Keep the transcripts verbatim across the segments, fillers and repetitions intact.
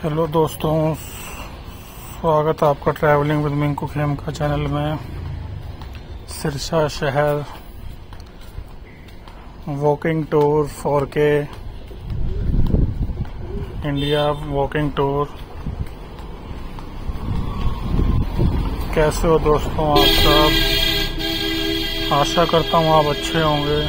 Hello दोस्तों, स्वागत है आपका ट्रैवलिंग विद मिंकू खेम का चैनल में। सिरसा शहर walking tour four K India walking tour. कैसे हो दोस्तों आप सब? आशा करता हूँ आप अच्छे होंगे।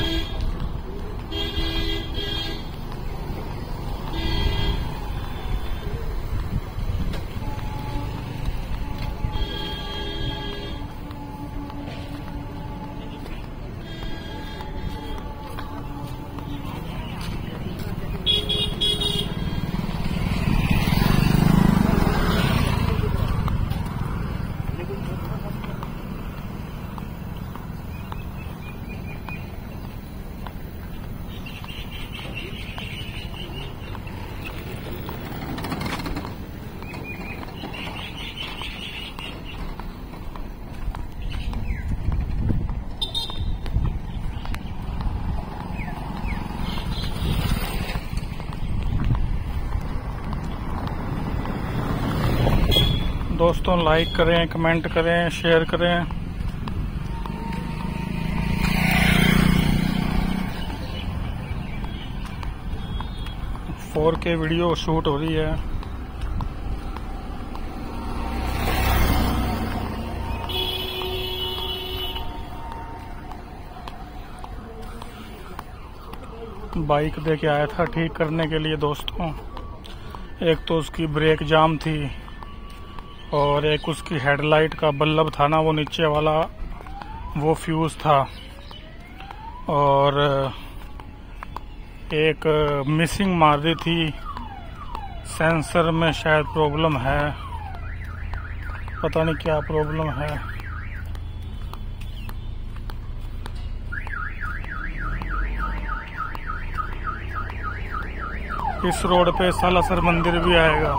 दोस्तों लाइक करें, कमेंट करें, शेयर करें। फोर के वीडियो शूट हो रही है। बाइक देके आया था ठीक करने के लिए दोस्तों। एक तो उसकी ब्रेक जाम थी और एक उसकी हेडलाइट का बल्ब था ना, वो नीचे वाला वो फ्यूज था, और एक मिसिंग मार दी थी। सेंसर में शायद प्रॉब्लम है, पता नहीं क्या प्रॉब्लम है। इस रोड पे सालासर मंदिर भी आएगा।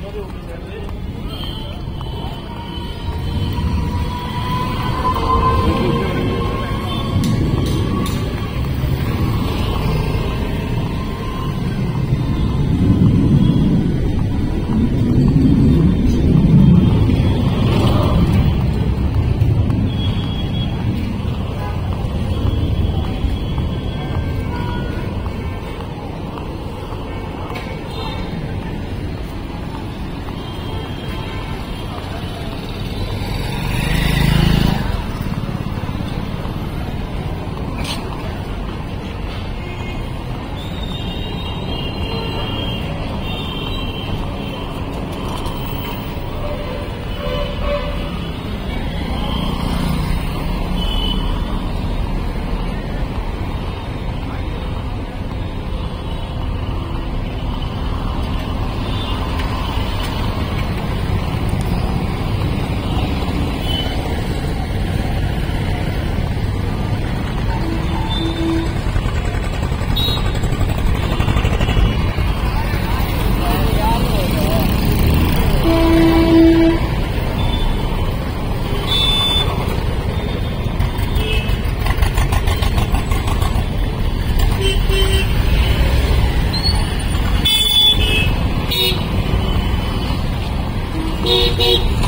Beep, beep.